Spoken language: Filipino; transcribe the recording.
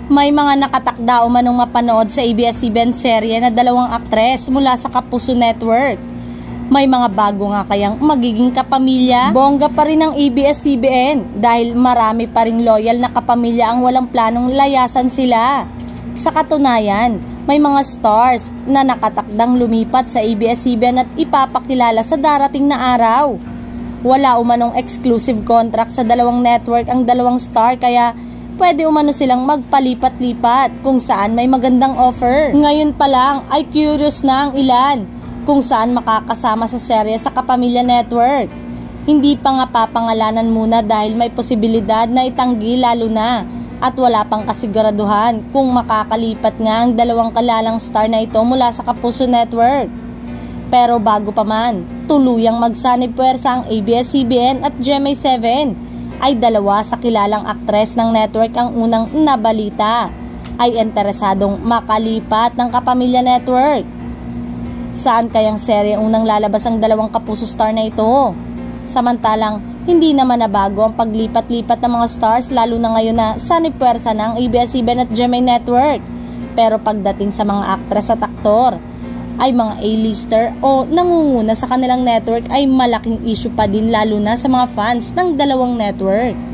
May mga nakatakda umanong mapanood sa ABS-CBN serye na dalawang aktres mula sa Kapuso Network. May mga bago nga kayang magiging kapamilya? Bongga pa rin ang ABS-CBN dahil marami pa ring loyal na kapamilya ang walang planong layasan sila. Sa katunayan, may mga stars na nakatakdang lumipat sa ABS-CBN at ipapakilala sa darating na araw. Wala umanong exclusive contract sa dalawang network ang dalawang star kaya pwede umano silang magpalipat-lipat kung saan may magandang offer. Ngayon pa lang ay curious na ang ilan kung saan makakasama sa serye sa Kapamilya Network. Hindi pa nga papangalanan muna dahil may posibilidad na itanggi lalo na at wala pang kasiguraduhan kung makakalipat nga ang dalawang kalalang star na ito mula sa Kapuso Network. Pero bago pa man, tuluyang magsanib puwersa ang ABS-CBN at GMA7 ay dalawa sa kilalang aktres ng network ang unang nabalita ay interesadong makalipat ng Kapamilya Network. Saan kayang serye unang lalabas ang dalawang Kapuso star na ito? Samantalang hindi naman nabago ang paglipat-lipat ng mga stars lalo na ngayon na sanib puwersa ng ABS-CBN at GMA Network. Pero pagdating sa mga aktres at aktor ay mga A-lister o nangunguna sa kanilang network ay malaking issue pa din lalo na sa mga fans ng dalawang network.